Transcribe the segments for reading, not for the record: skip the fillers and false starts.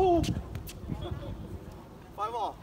Oh! 5 all.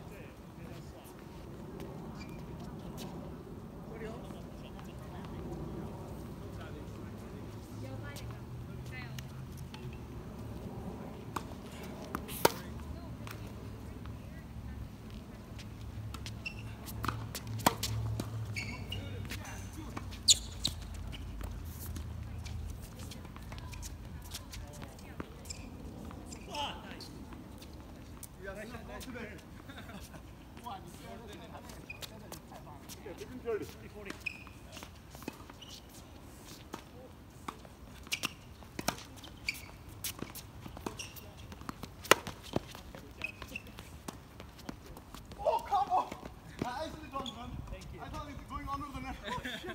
Oh, come on! I actually don't run. Thank you. I thought it was going under the net. Oh, shit.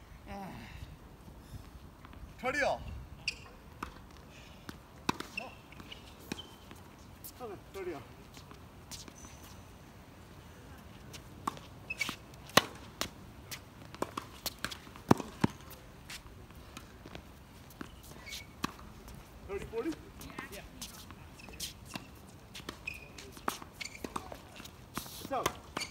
30 all. 30 all. Out.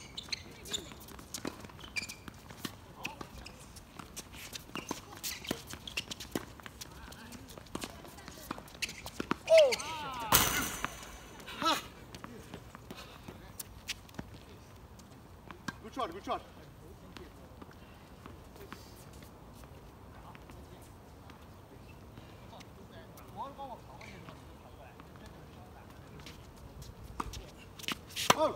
Oh! Ha. Good shot, good shot. Oh!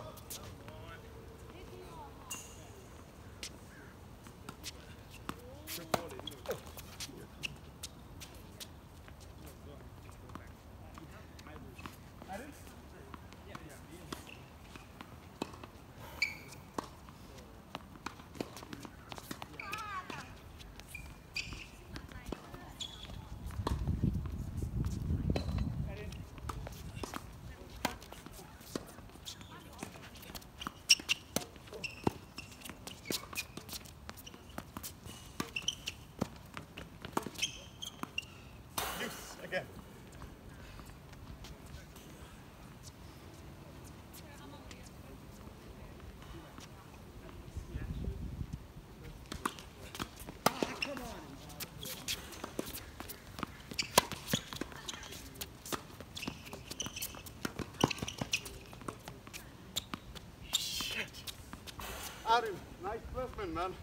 Again. Come on. Shit. Arun, nice placement, man.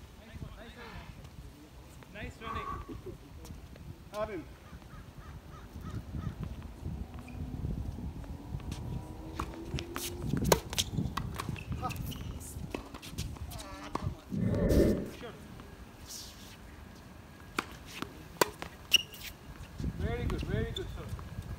Nice running. Arun. Very good, sir.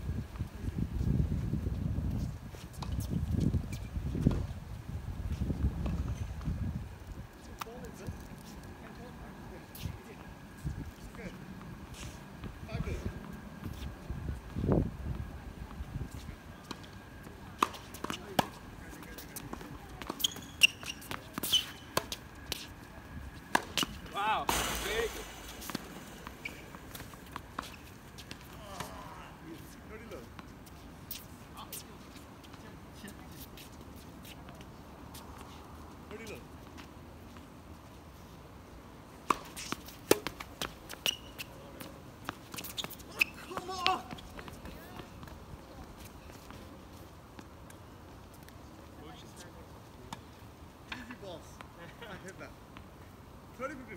Wow, very good. I hit that. 30 15.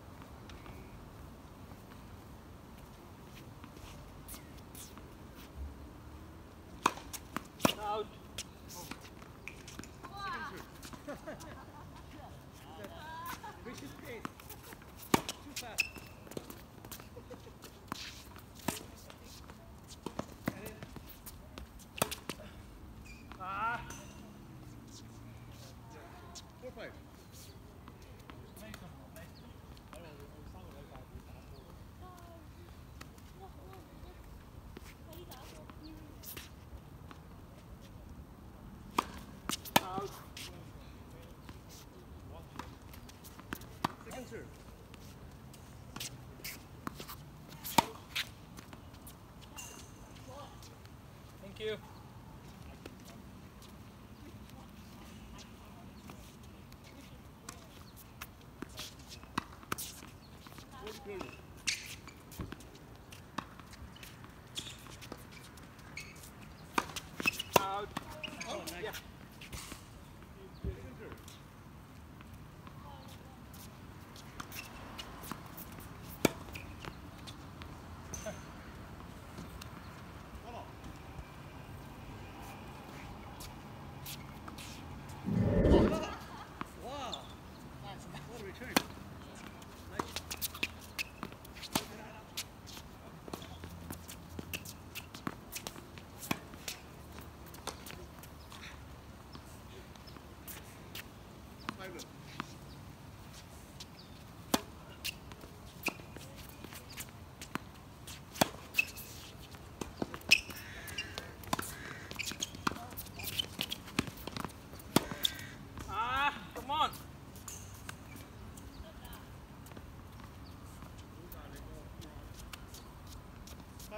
Out. Vicious pace. Too fast. Ah. 4 5. Nice one.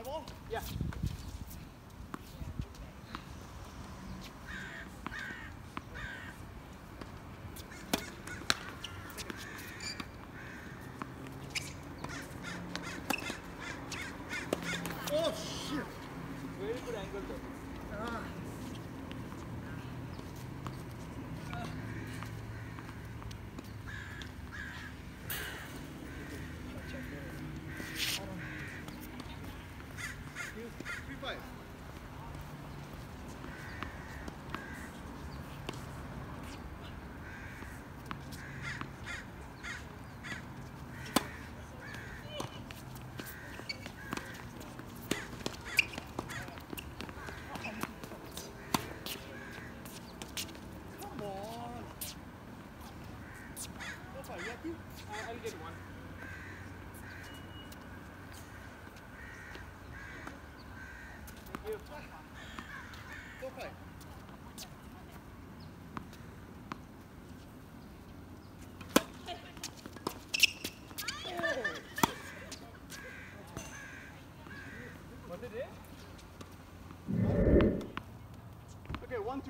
My ball? Yeah. Oh shit! Very good angle though. Three five. Come on. 4-5, you have two? I'll get one. Thank you. 4-5. Was it it? Okay, 1-2.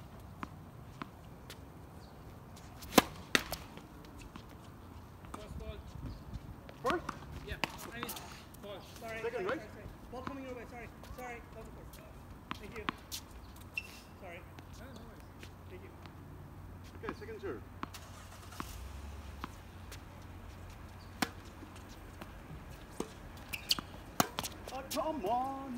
First ball. First? Yeah. I mean, ball. Sorry. Second, right? Sorry. Ball coming your way. Sorry. Sorry. That was the first. Thank you. Sorry. No, no worries. Thank you. Okay, second serve. Oh, come on.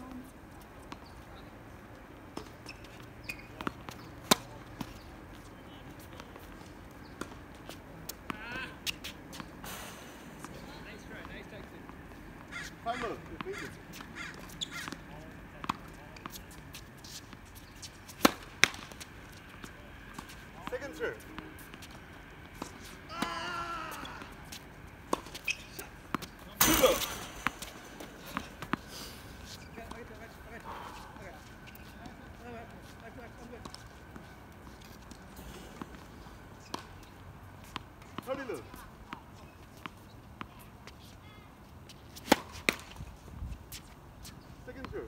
Nice try. Nice taxi. Five love. You made it. Second serve. Two love. Okay. Okay. I'm good. 30 love. Second serve.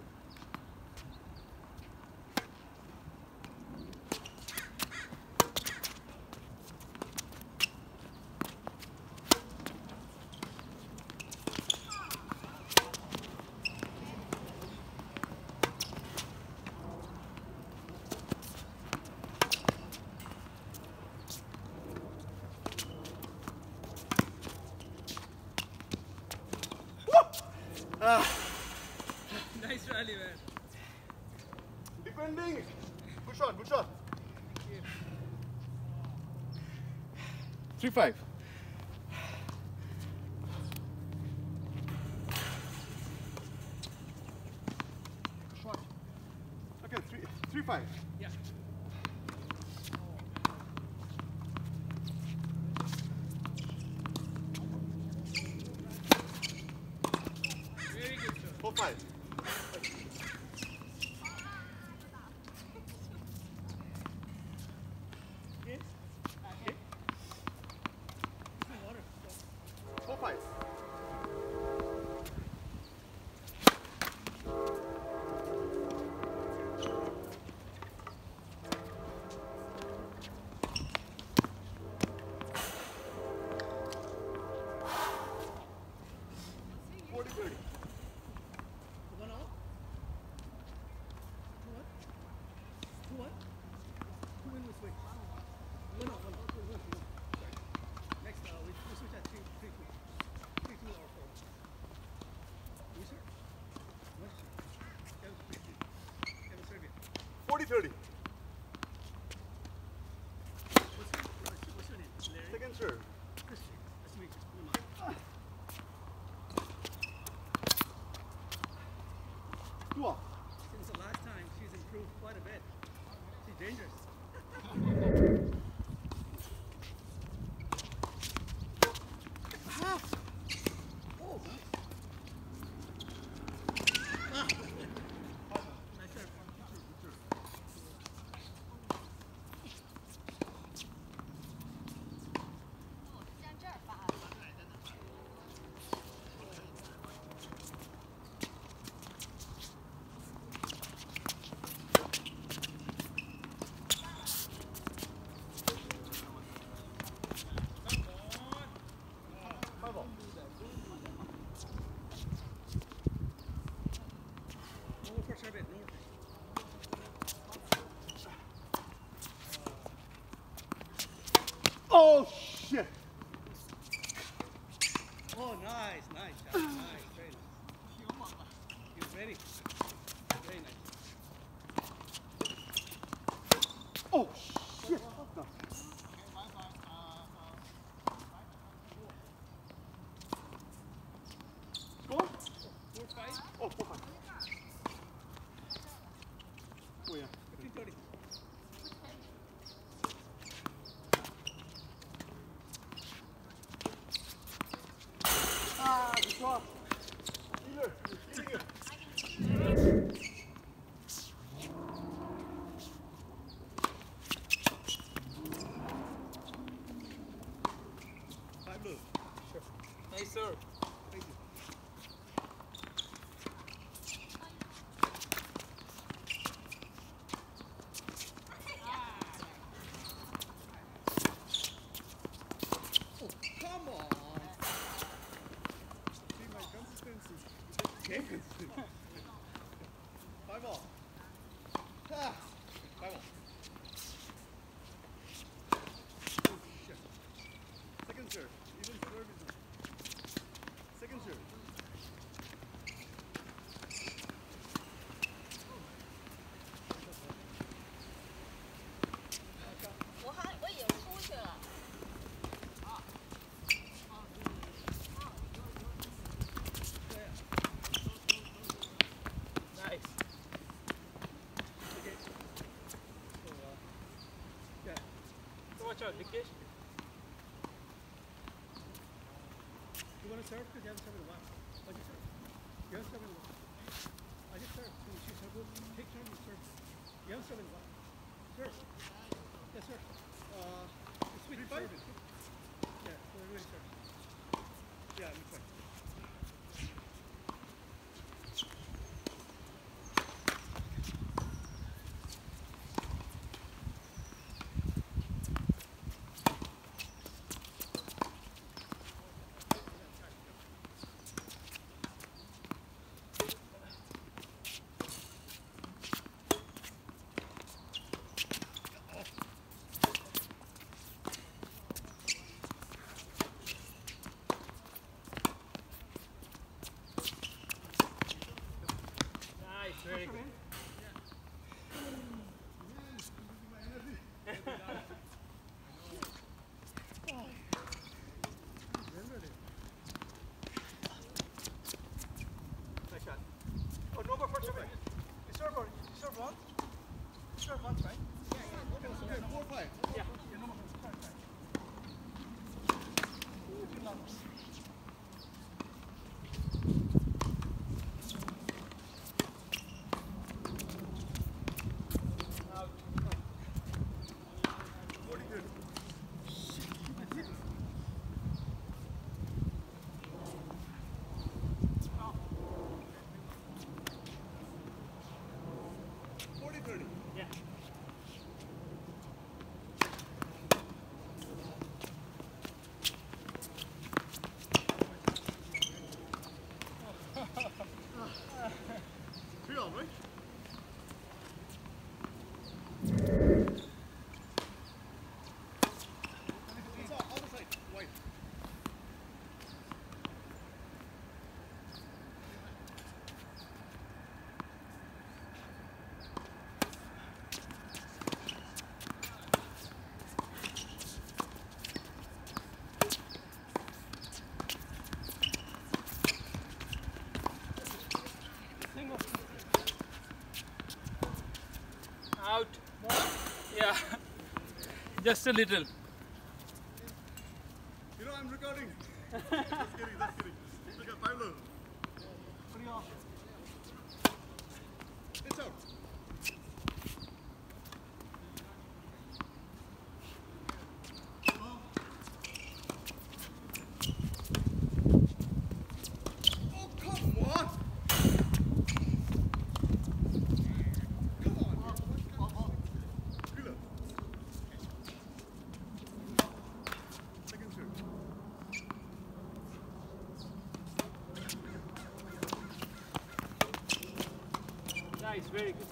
Nice rally, man. Defending. Good shot, good shot. 3-5. Shot. Okay, 3-5. Yeah. Very good, sir. 4-5. Yes. Okay. Some water. 4-5. One all. 2-1. 2-1. 2-1 we switch. One all. Sorry. Next, we switch at 3-2. 3-2 or 4. You sir? What? Kevin, 3-2. Kevin Serbia. 40-30. What's your name? Larry? Second serve. Christian. Nice to meet you. Come on. 2 off. Since the last time, she's improved quite a bit. She's dangerous. Oh, nice. Nice serve. Oh, nice, nice shot. Nice, very nice. You're very nice. Oh, shit. No. Score? 4-5. Oh, 4-5. Oh, yeah. 15-30. Ah, good shot. Healer, you're killing it. Pablo. Sure. Nice serve. Thank you. Oh, come on. See my consistency. Game consistency. 5-all. Ah, 5-all. Oh, shit. Second serve. Even serve is second serve. Nice. Okay. So, yeah. So watch out, Dikesh. You want to serve? Because you haven't served in a while. I just serve. You haven't served in a while. I just serve. So you serve. We'll take turns and serve. You haven't served in a while. Serve. Yes, sir. Switch service. Yeah, so everybody serves. Yeah, we try. Nice, very good. Nice shot. Oh, no more first serve. You serve once? You serve once, right? Yeah, 4-5. Yeah. No more first serve. Too long. Out. 40 good. That's it. Yeah. Three on, right? It's all other side. White. Single. Out. Yeah. Just a little. You know, I'm recording. Just kidding. Look at Pablo. What do you all? It's out. Oh, come on. Come on. Healer. Second serve. Nice, very good.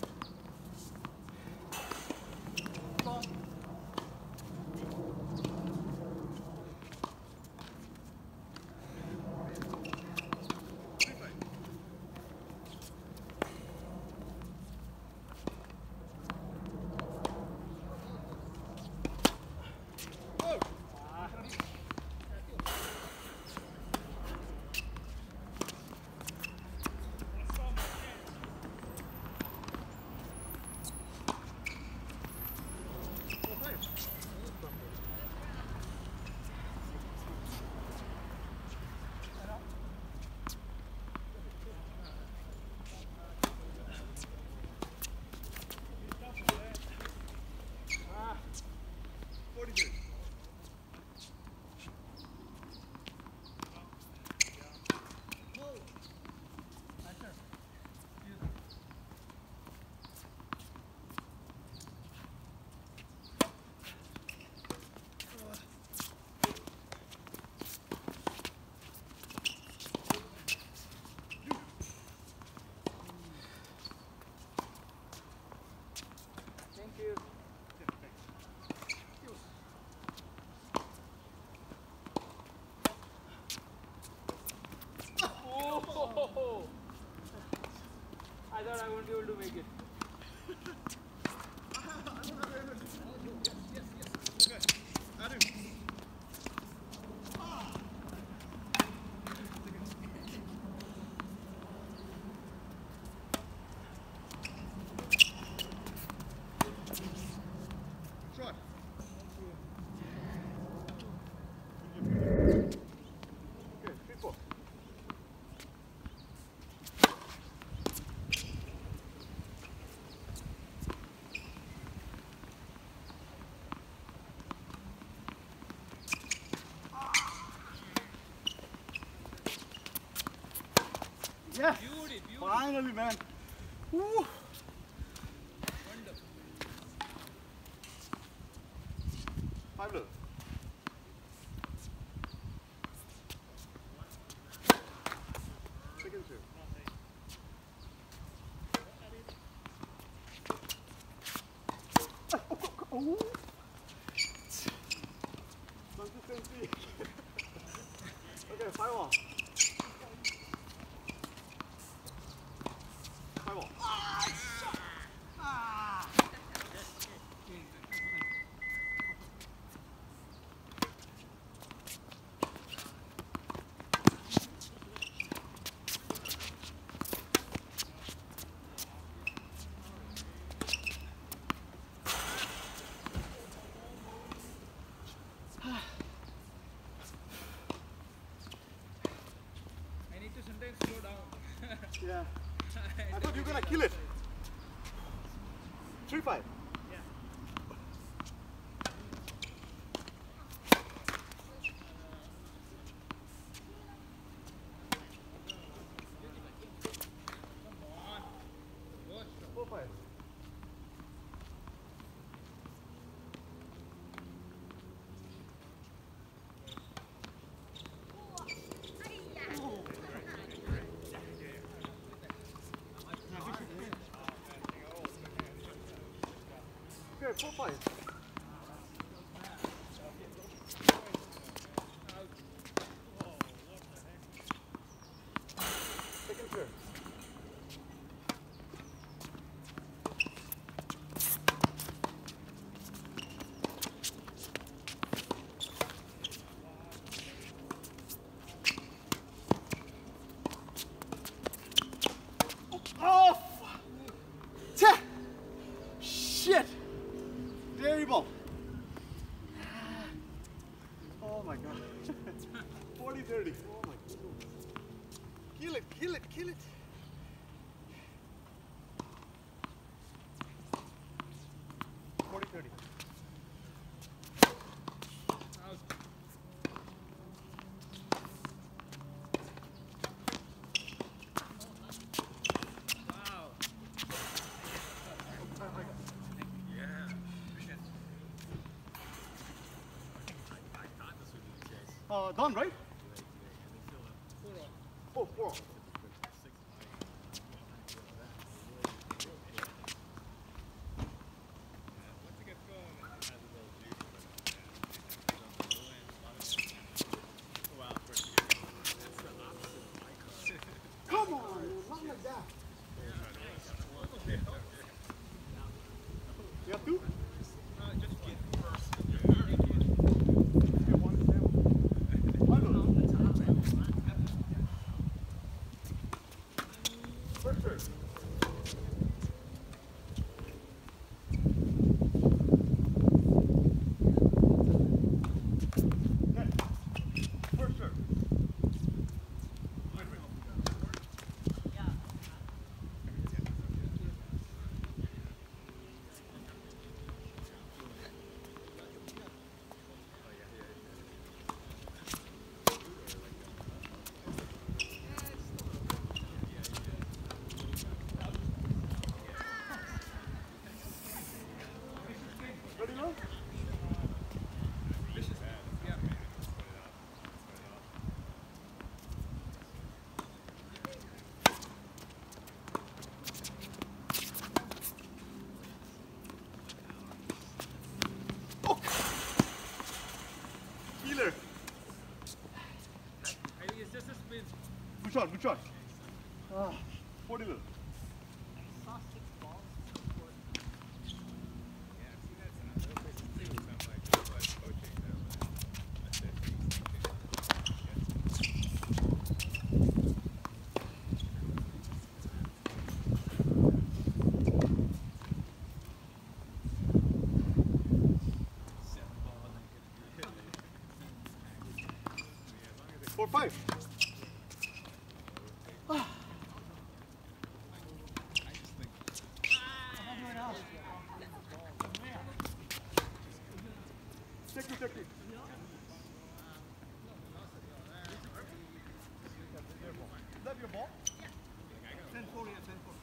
thought I won't be able to make it. Adam. Shot. Okay, 3-4. Yes! Beauty. Finally, man. Woo. Five low. Second serve. Oh. Consistency. Okay, 5-1. 5-1. I need to sometimes slow down. Yeah. I thought you were gonna kill it. 3-5. Yeah. Come on. Go strong. 4-5. Okay, 4-5. Second serve. Oh! Tch! Shit! Terrible! Oh my god. 40-30. Oh my goodness. Kill it, kill it, kill it. Out. Wow. Done, right? 4 all. 4. Come on, man, not like that. You have two? Just one. Okay, 1-7. One low. First serve. Net. First serve. Ready, now? Oh. Healer. I think it's just a spin. Good shot, good shot. 40 low. 4-5. Take two. Is that your ball? 10-4, yeah, 10-4.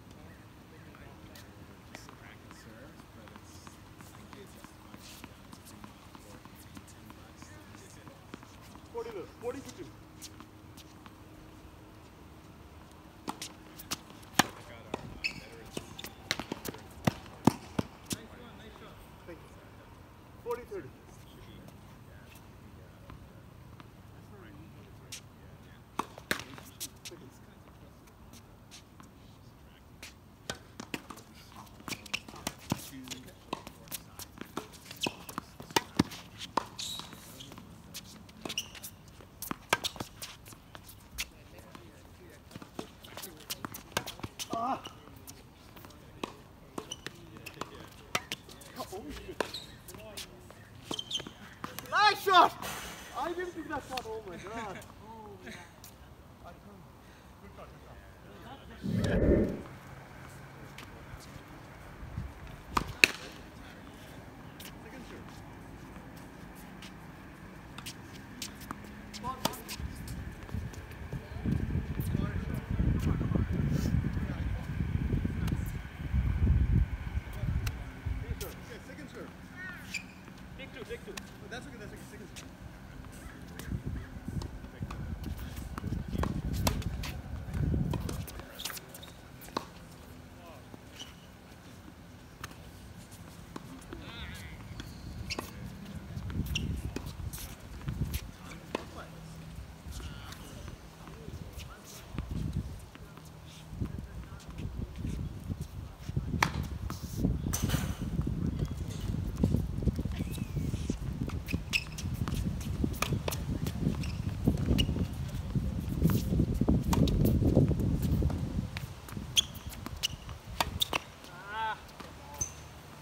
$40. Thank you. 40-30. Nice shot! I didn't think that shot. Oh my god. Second serve. Take two. That's okay. Second serve.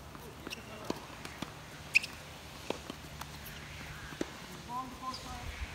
On the court side.